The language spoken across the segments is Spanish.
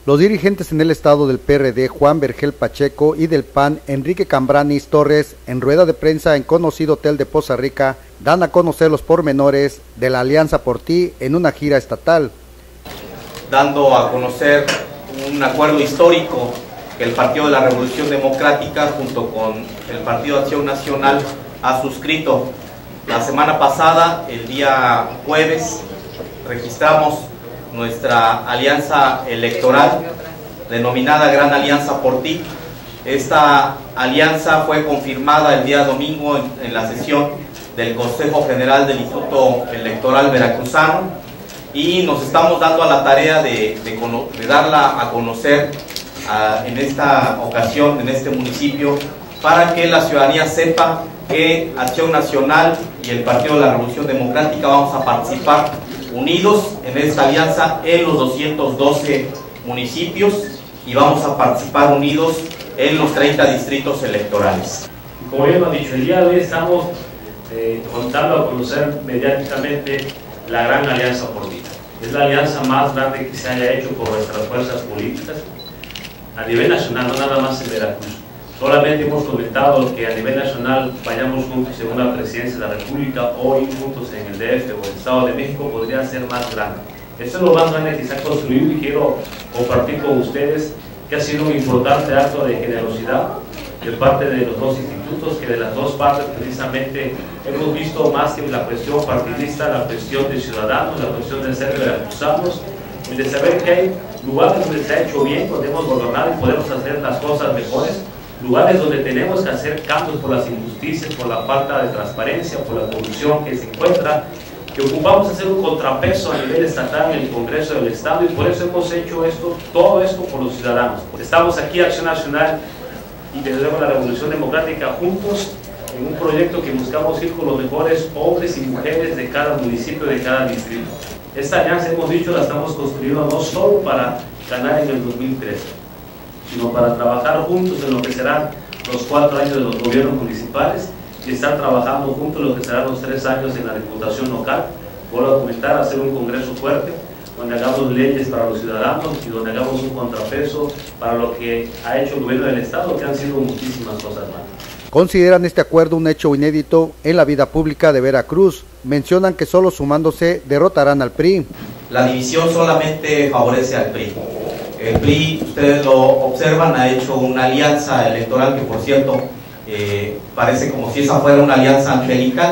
Los dirigentes en el estado del PRD, Juan Vergel Pacheco, y del PAN, Enrique Cambranis Torres, en rueda de prensa en conocido hotel de Poza Rica, dan a conocer los pormenores de la Alianza por Ti en una gira estatal. Dando a conocer un acuerdo histórico que el Partido de la Revolución Democrática junto con el Partido de Acción Nacional ha suscrito. La semana pasada, el día jueves, registramos nuestra alianza electoral denominada Gran Alianza por Ti. Esta alianza fue confirmada el día domingo en la sesión del Consejo General del Instituto Electoral Veracruzano y nos estamos dando a la tarea de darla a conocer en esta ocasión, en este municipio, para que la ciudadanía sepa que Acción Nacional y el Partido de la Revolución Democrática vamos a participar unidos en esta alianza en los 212 municipios y vamos a participar unidos en los 30 distritos electorales. Como ya hemos dicho, el día de hoy estamos contando a conocer mediáticamente la Gran Alianza por Ti. Es la alianza más grande que se haya hecho por nuestras fuerzas políticas a nivel nacional, no nada más en Veracruz. Solamente hemos comentado que a nivel nacional vayamos juntos según la Presidencia de la República o ir juntos en el DF o el Estado de México podría ser más grande. Esto es lo más grande que se ha construido y quiero compartir con ustedes que ha sido un importante acto de generosidad de parte de los dos institutos, que de las dos partes precisamente hemos visto más que la cuestión partidista, la cuestión de ciudadanos, la cuestión de ser veracruzanos, y de saber que hay lugares donde se ha hecho bien, podemos gobernar y podemos hacer las cosas mejores, lugares donde tenemos que hacer cambios por las injusticias, por la falta de transparencia, por la corrupción que se encuentra, que ocupamos hacer un contrapeso a nivel estatal en el Congreso del Estado y por eso hemos hecho esto, todo esto por los ciudadanos. Estamos aquí, Acción Nacional y desde luego la Revolución Democrática, juntos en un proyecto que buscamos ir con los mejores hombres y mujeres de cada municipio, de cada distrito. Esta alianza, hemos dicho, la estamos construyendo no solo para ganar en el 2013, sino para trabajar juntos en lo que serán los 4 años de los gobiernos municipales y estar trabajando juntos en lo que serán los 3 años en la diputación local. Vuelvo a comentar, hacer un congreso fuerte, donde hagamos leyes para los ciudadanos y donde hagamos un contrapeso para lo que ha hecho el gobierno del Estado, que han sido muchísimas cosas más. Consideran este acuerdo un hecho inédito en la vida pública de Veracruz. Mencionan que solo sumándose derrotarán al PRI. La división solamente favorece al PRI. El PRI, ustedes lo observan, ha hecho una alianza electoral que, por cierto, parece como si esa fuera una alianza angelical,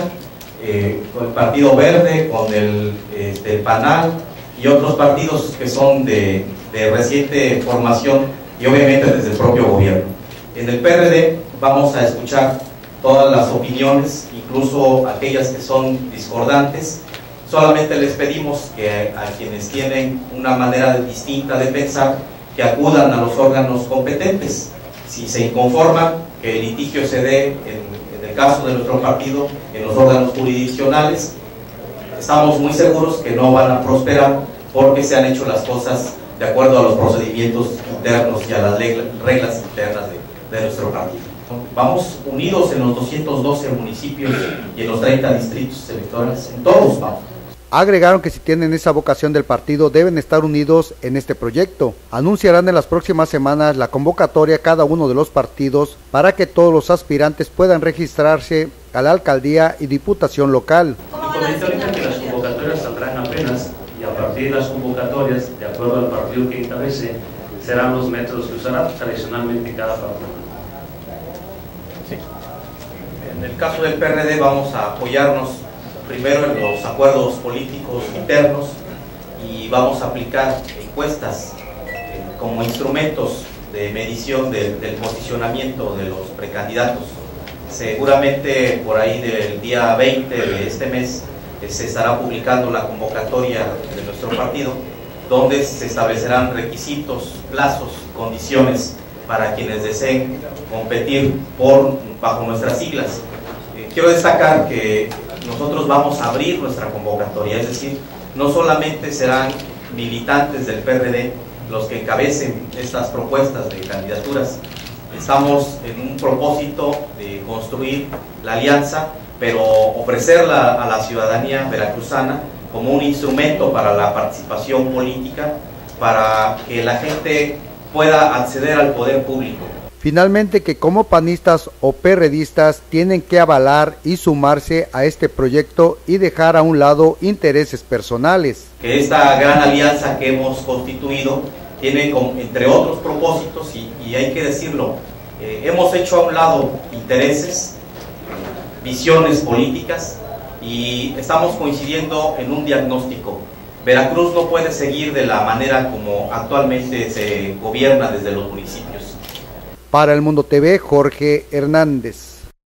con el Partido Verde, con el PANAL y otros partidos que son de reciente formación y obviamente desde el propio gobierno. En el PRD vamos a escuchar todas las opiniones, incluso aquellas que son discordantes. Solamente les pedimos que a quienes tienen una manera distinta de pensar, que acudan a los órganos competentes. Si se inconforman, que el litigio se dé, en el caso de nuestro partido, en los órganos jurisdiccionales. Estamos muy seguros que no van a prosperar porque se han hecho las cosas de acuerdo a los procedimientos internos y a las reglas internas de nuestro partido. Vamos unidos en los 212 municipios y en los 30 distritos electorales, en todos vamos. Agregaron que si tienen esa vocación del partido deben estar unidos en este proyecto. Anunciarán en las próximas semanas la convocatoria a cada uno de los partidos para que todos los aspirantes puedan registrarse a la alcaldía y diputación local. Que las convocatorias saldrán apenas y a partir de las convocatorias, de acuerdo al partido que encabece, serán los métodos que usará tradicionalmente cada partido. Sí. En el caso del PRD vamos a apoyarnos primero en los acuerdos políticos internos y vamos a aplicar encuestas como instrumentos de medición del posicionamiento de los precandidatos. Seguramente por ahí del día 20 de este mes se estará publicando la convocatoria de nuestro partido, donde se establecerán requisitos, plazos, condiciones para quienes deseen competir bajo nuestras siglas. Quiero destacar que nosotros vamos a abrir nuestra convocatoria, es decir, no solamente serán militantes del PRD los que encabecen estas propuestas de candidaturas. Estamos en un propósito de construir la alianza, pero ofrecerla a la ciudadanía veracruzana como un instrumento para la participación política para que la gente pueda acceder al poder público. Finalmente, que como panistas o perredistas tienen que avalar y sumarse a este proyecto y dejar a un lado intereses personales. Que esta gran alianza que hemos constituido tiene, entre otros propósitos, y hay que decirlo, hemos hecho a un lado intereses, visiones políticas, y estamos coincidiendo en un diagnóstico. Veracruz no puede seguir de la manera como actualmente se gobierna desde los municipios. Para El Mundo TV, Jorge Hernández.